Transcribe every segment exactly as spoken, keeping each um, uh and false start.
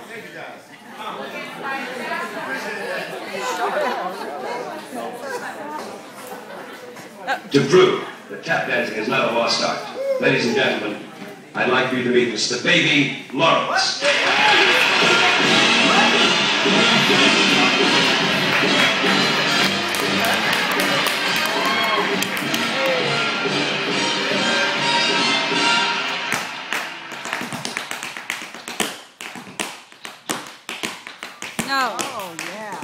To prove that tap dancing is not a lost art, ladies and gentlemen, I'd like you to meet Mister Baby Laurence. No. Oh, yeah.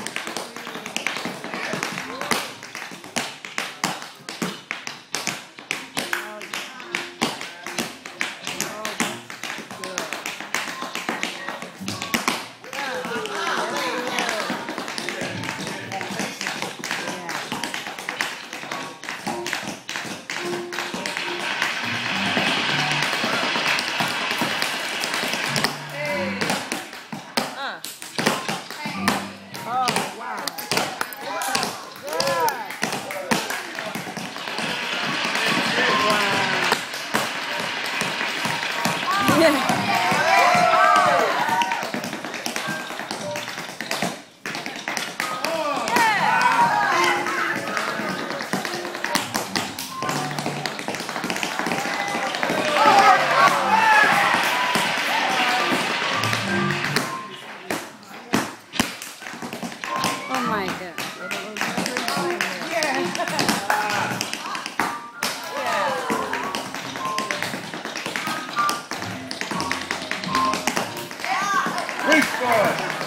Oh my God. Great score!